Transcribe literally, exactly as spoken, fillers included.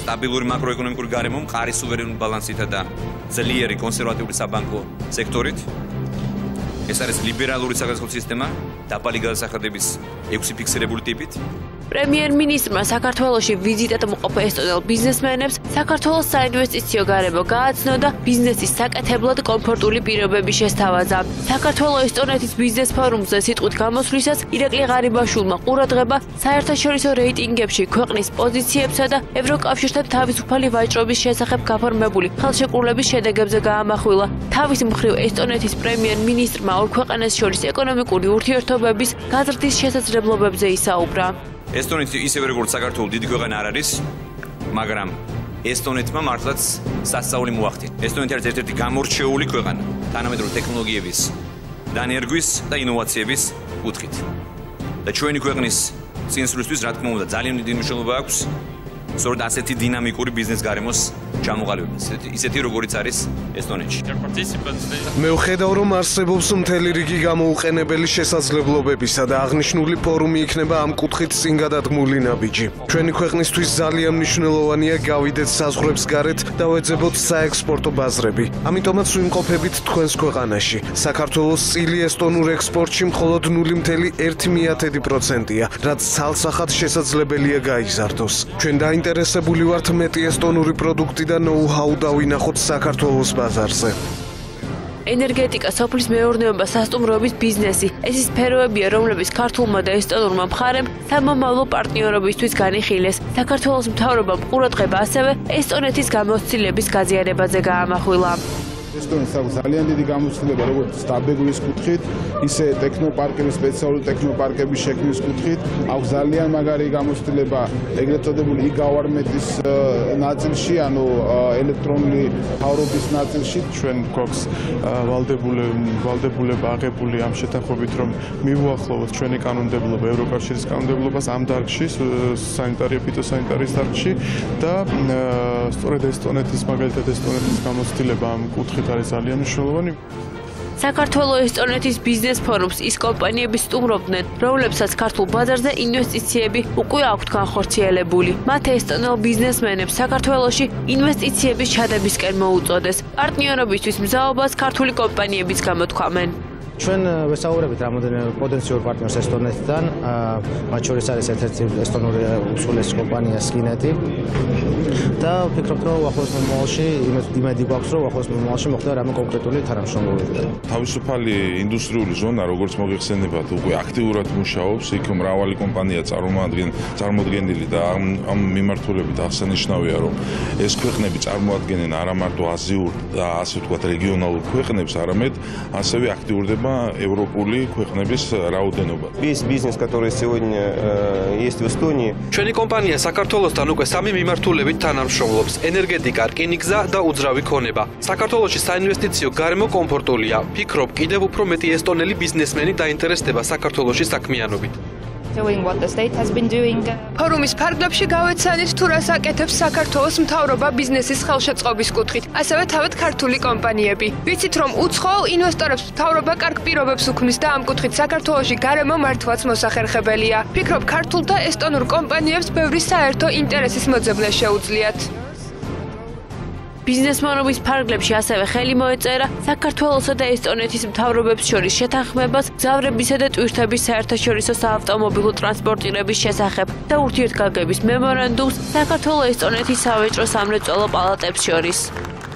სტაბილური მაკროეკონომიკური გარემო, მყარი სუვერენული ბალანსითა და ძლიერი კონსერვატიული საბანკო სექტორით. ეს არის ლიბერალური საგაზაფხულო სისტემა, დაბალი გადასახადების ექვსი ფიქსირებული ტიპით. პრემიერ-მინისტრმა საქართველოში ვიზიტად მოყოფ ესტონელ ბიზნესმენებს საქართველოს საინვესტიციო გარემო გააცნო და ბიზნესის საკეთებლად კომფორტული პირობები შესთავაზა. საქართველო-ესტონეთის ბიზნეს ფორუმზე სიტყვით გამოსვლისას ირაკლი ღარიბაშვილმა ყურადღება საერთაშორისო რეიტინგებში ქვეყნის პოზიციებსა და ევროკავშირთან თავისუფალი ვაჭრობის შესახებ გაფორმებული ხელშეკრულების შედეგებზე გაამახვილა. თავის მხრივ ესტონეთის პრემიერ-მინისტრმა ორ ქვეყანას შორის ეკონომიკური ურთიერთობების გაზრდის შესაძლებლობებზე ისაუბრა. ესტონეთი ისევე როგორც საქართველო დიდი ქვეყანა არ არის, მაგრამ ესტონეთმა მართლაც სასწაული მოახდინა. ესტონეთი არის ერთ-ერთი გამორჩეული ქვეყანა თანამედროვე ტექნოლოგიების დანერგვის და ინოვაციების კუთხით. და ჩვენი ქვეყნის წინსვლისთვის, რა თქმა უნდა, ძალიან დიდი მნიშვნელობა აქვს სწორედ ასეთი დინამიკური ბიზნეს გარემოს ჩამოყალიბებას, ისეთი როგორიც არის ესტონეთში. მე ვხედავ, რომ არსებობს მთელი რიგი გამოუყენებელი შესაძლებლობებისა და აღნიშნული ფორუმი იქნება ამ კუთხით წინ გადადგმული ნაბიჯი. ჩვენი ქვეყნისთვის ძალიან მნიშვნელოვანია გავიდეთ საზღვრებს გარეთ და ვეძებოთ საექსპორტო ბაზრები. ამიტომაც ვიმყოფებით თქვენს ქვეყანაში. საქართველოს წილი ესტონურ ექსპორტში მხოლოდ ნული მცდე ერთი პროცენტია, რაც ცალსახად შესაძლებელია გაიზარდოს. ჩვენ დაინტერესებული ვართ მეტი ესტონური პროდუქტი და ნოუ-ჰაუ დავინახოთ საქართველოს ბაზარზე. ენერგეტიკა, სოფლის მეურნეობა, სასტუმროების ბიზნესი – ეს სფეროებია, რომლებიც ქართულმა და ესტონურმა მხარემ სამომავლო პარტნიორობისთვის განიხილეს. საქართველოს მთავრობამ ყურადღება ასევე ესტონეთის გამოცდილების გაზიარებაზე გაამახვილა. ესტონეთს აქვს ძალიან დიდი გამოცდილება როგორც სტაბილურის კუთხით, ისე ტექნოპარკების, სპეციალური ტექნოპარკების შექმნის კუთხით. აქვს ძალიან მაგარი გამოცდილება ეგრეთ წოდებული იგავარმეტის ნაწილში, ანუ ელექტრონული მთავრობის ნაწილში. ჩვენ გვაქვს ვალდებულება აღებული ამ შეთანხმებით, რომ მივუახლოვოთ ჩვენი კანონმდებლობა ევროკავშირის კანონმდებლობას ამ დარგში, სანიტარია ფიტოსანიტარიის დარგში და სწორედ ესტონეთის მაგალითად ესტონეთის გამოცდილება ამ კუთხით არის ძალიან მნიშვნელოვანი. საქართველო-ესტონეთის ბიზნეს ფორუმს ის კომპანიები სტუმრობდნენ, რომლებსაც ქართულ ბაზარზე ინვესტიციები უკვე აქვთ განხორციელებული. მათ ესტონელ ბიზნესმენებს საქართველოში ინვესტიციების ჩადებისკენ მოუწოდეს. პარტნიორობისთვის მზაობას ქართული კომპანიებიც გამოთქვამენ. ჩვენ ვესაუბრებით რამოდენიმე პოტენციურ პარტნიორს ესტონეთიდან, მათ შორის არის ერთ-ერთი ესტონური უცხოელი კომპანია სკინეტი და ვფიქრობთ, რომ ახლოს მომავალში იმედი გვაქვს, რომ ახლოს მომავალში მოხდება რამე კონკრეტული თანამშრომლობა. თავისუფალი ინდუსტრიული ზონა, როგორც მოგეხსენებათ, უკვე აქტიურად მუშაობს, იქ მრავალი კომპანია წარმოადგენილი და ამ მიმართულებით აღსანიშნავია, რომ ეს ქვეყნები წარმოადგენენ არა მარტო აზიურ და ასე ვთქვათ რეგიონალურ ქვეყნებს, არამედ ასევე აქტიურდება ევროპული ქვეყნების რაოდენობა. Весь бизнес, который сегодня есть в Эстонии. Ჩვენი კომპანია საქართველოსთან უკვე სამი მიმართულებით თანამშრომლობს: ენერგეტიკა, რკინიგზა და უძრავი ქონება. საქართველოში საინვესტიციო გარემო კომფორტულია. ფიქრობ, კიდევ უფრო მეტი ესტონელი ბიზნესმენი დაინტერესდება საქართველოში საქმიანობით. ფორუმის ფარგლებში გავეცანით თუ რას აკეთებს საქართველოს მთავრობა ბიზნესის ხელშეწყობის კუთხით, ასევე თავად ქართული კომპანიები. ვიცით, რომ უცხოელ ინვესტორებს მთავრობა კარგ პირობებს უქმნის და ამ კუთხით საქართველოში გარემო მართლაც მოსახერხებელია. ფიქრობ, ქართულ და ესტონურ კომპანიებს ბევრი საერთო ინტერესის მოძებნა შეუძლიათ. ბიზნესმენობის ფარგლებში ასევე ხელი მოეწერა საქართველოსა და ესტონეთის მთავრობებს შორის შეთანხმებას მგზავრებისა და ტურისტების საერთაშორისო საავტომობილო ტრანსპორტირების შესახებ და ურთიერთგაგების მემორანდუმს საქართველო-ესტონეთის სავაჭრო-სამრეწველო პალატებს შორის.